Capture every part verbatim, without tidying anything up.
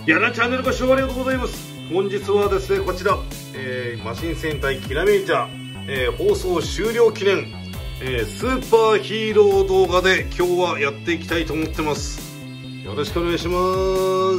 やなチャンネルご視聴ありがとうございます。本日はですね、こちら、えー、マシン戦隊キラメイジャー、えー、放送終了記念、えー、スーパーヒーロー動画で今日はやっていきたいと思ってます。よろしくお願いします。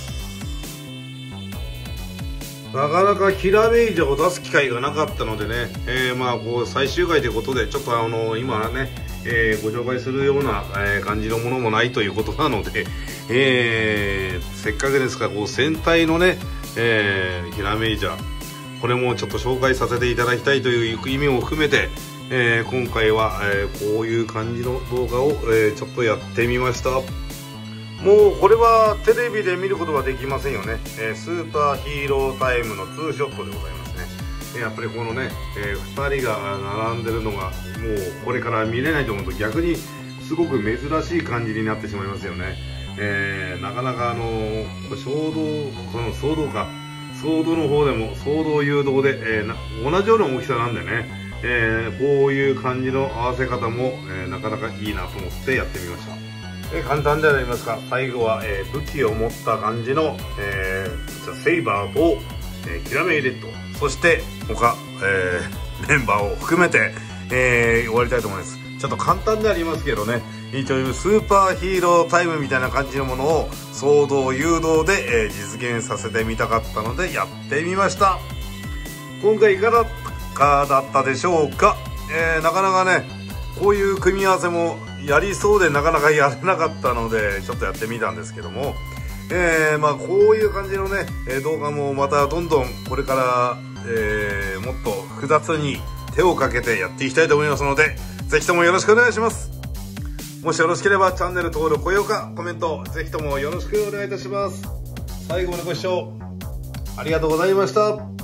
なかなかキラメイジャーを出す機会がなかったのでね、えー、まあこう最終回ということでちょっとあの今ね、えー、ご紹介するような、えー、感じのものもないということなので、えー、せっかくですからこう戦隊のね、えー、キラメイジャーこれもちょっと紹介させていただきたいという意味も含めて、えー、今回は、えー、こういう感じの動画を、えー、ちょっとやってみました。もうこれはテレビで見ることはできませんよね、えー、スーパーヒーロータイムのツーショットでございますね。やっぱりこのね、えー、ふたりが並んでるのがもうこれから見れないと思うと逆にすごく珍しい感じになってしまいますよね。えー、なかなかあのー、衝動この騒動か騒動の方でも騒動誘導で、えー、な同じような大きさなんでね、えー、こういう感じの合わせ方も、えー、なかなかいいなと思ってやってみました。えー、簡単ではありますが最後は、えー、武器を持った感じの、えー、セイバーと、えー、キラメイレッドそして他、えー、メンバーを含めて、えー、終わりたいと思います。ちょっと簡単でありますけどね、一応スーパーヒーロータイムみたいな感じのものを騒動誘導で、えー、実現させてみたかったのでやってみました。今回いかがだったでしょうか。えー、なかなかねこういう組み合わせもやりそうでなかなかやれなかったのでちょっとやってみたんですけども、えー、まあこういう感じのね動画もまたどんどんこれから、えー、もっと複雑に手をかけてやっていきたいと思いますのでぜひともよろしくお願いします。もしよろしければチャンネル登録、高評価、コメントぜひともよろしくお願いいたします。最後までご視聴ありがとうございました。